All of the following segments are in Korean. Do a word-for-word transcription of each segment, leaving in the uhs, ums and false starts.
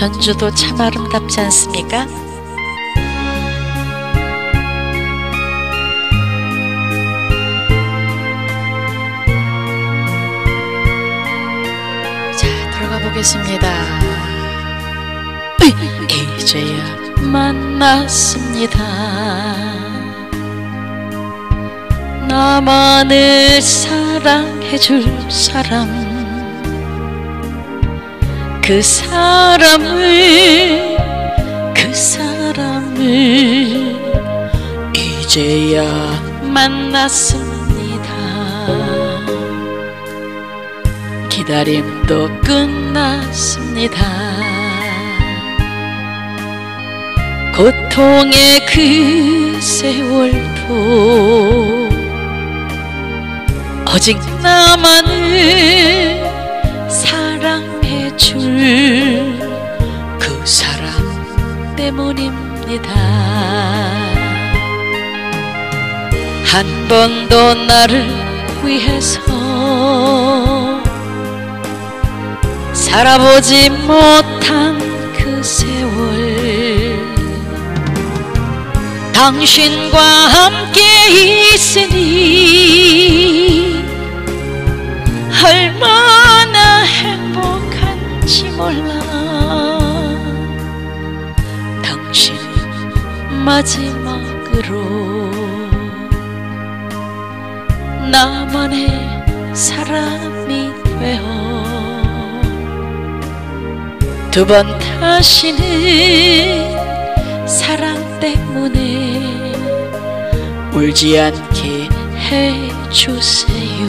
전주도 참 아름답지 않습니까? 자, 들어가 보겠습니다. 이제야 만났습니다. 나만을 사랑해줄 사람, 그 사람을 그 사람을 이제야 만났습니다. 기다림도 끝났습니다. 고통의 그 세월도 오직 나만을 사랑해줄 그 사람 때문입니다. 한 번도 나를 위해서 살아보지 못한 그 세월, 당신과 함께 있으니 얼마나 행복한지 몰라. 당신 마지막으로 나만의 사람이 되어 두 번 다시는 사랑 때문에 울지 않게 해주세요.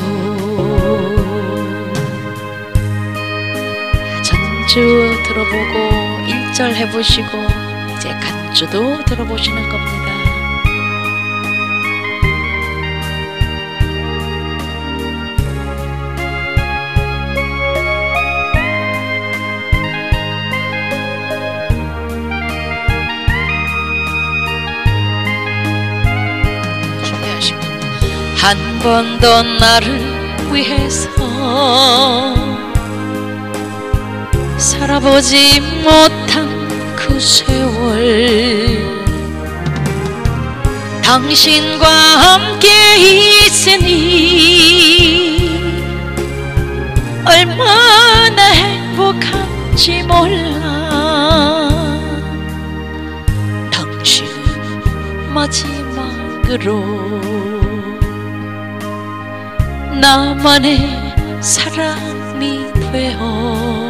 전주 들어보고 일 절 해보시고 이제 간주도 들어보시는 겁니다. 준비하시고. 한 번도 나를 위해서 살아보지 못한 그 세월, 당신과 함께 있으니 얼마나 행복한지 몰라. 당신은 마지막으로 나만의 사람이 되어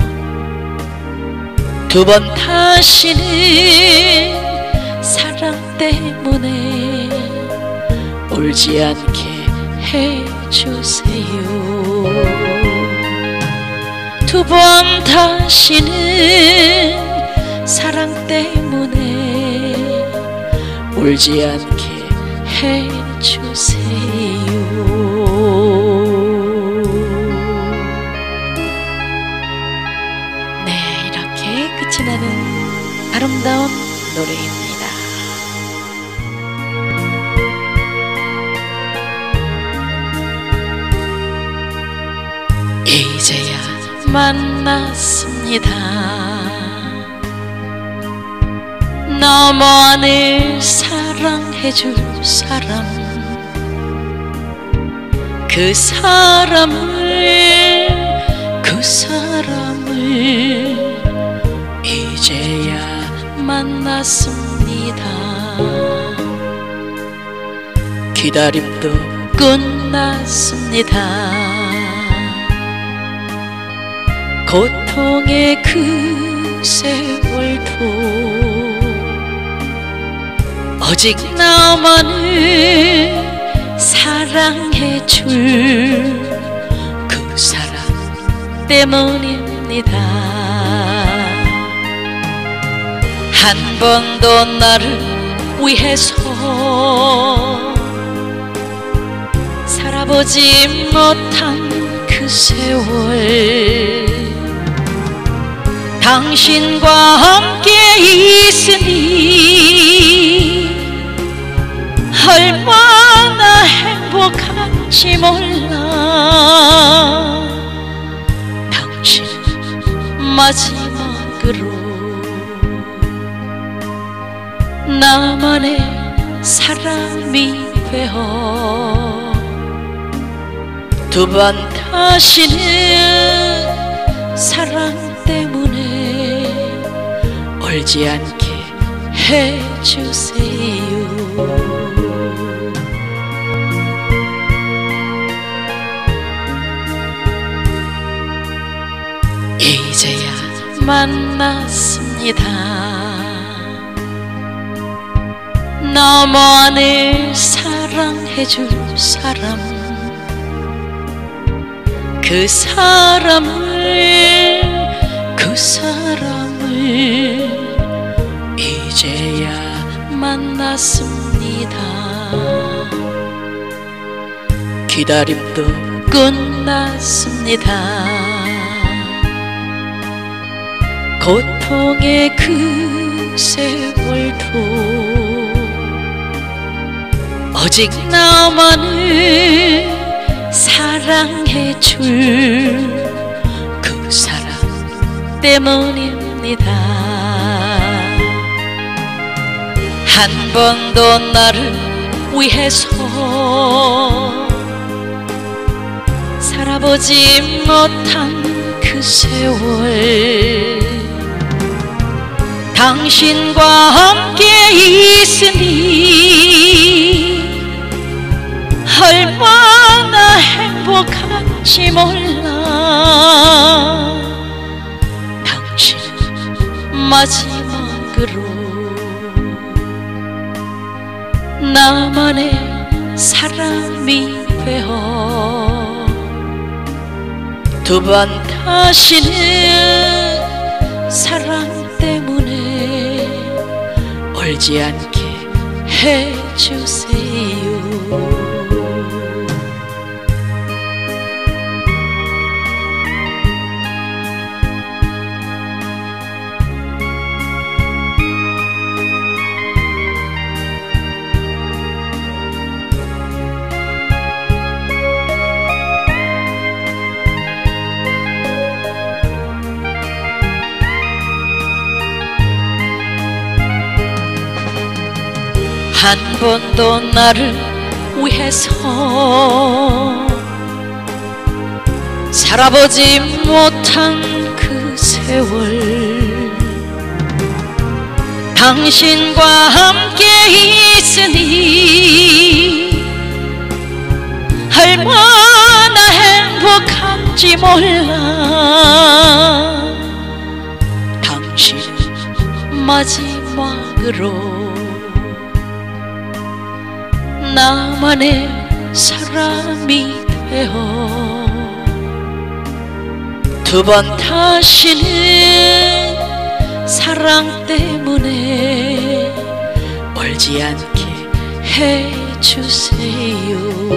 두 번 다시는 사랑 때문에 울지 않게 해주세요. 두 번 다시는 사랑 때문에 울지 않게 해주세요. 끝이 나는 아름다운 노래입니다. 이제야 만났습니다. 나만을 사랑해줄 사람, 그 사람을 그 사람을 이제야 만났습니다. 기다림도 끝났습니다. 고통의 그 세월도 오직 나만을 사랑해줄 그 사람 때문입니다. 한 번도 나를 위해서 살아보지 못한 그 세월, 당신과 함께 있으니 얼마나 행복한지 몰라. 당신 마지막으로 나만의 사람이 되어 두 번 다시는 사랑 때문에 울지 않게 해주세요. 이제야 만났습니다. 나만을 사랑해줄 사람, 그 사람을 그 사람을 이제야 만났습니다. 기다림도 끝났습니다. 고통의 그 세월도 오직 나만을 사랑해줄 그 사람 때문입니다. 한 번도 나를 위해서 살아보지 못한 그 세월, 당신과 함께 있으니 얼마나 행복한지 몰라. 당신은 마지막으로 나만의 사람이 되어 두 번 다시는 사랑 때문에 울지 않게 해주세요. 한 번도 나를 위해서 살아보지 못한 그 세월, 당신과 함께 있으니 얼마나 행복한지 몰라. 당신은 마지막으로 나만의 사람이 되어 두 번 다시는 사랑 때문에 울지 않게 해주세요.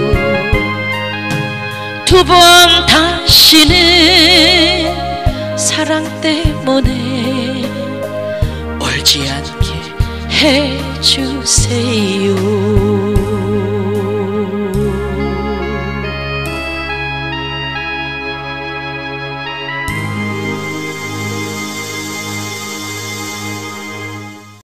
두 번 다시는 사랑 때문에 울지 않게 해주세요.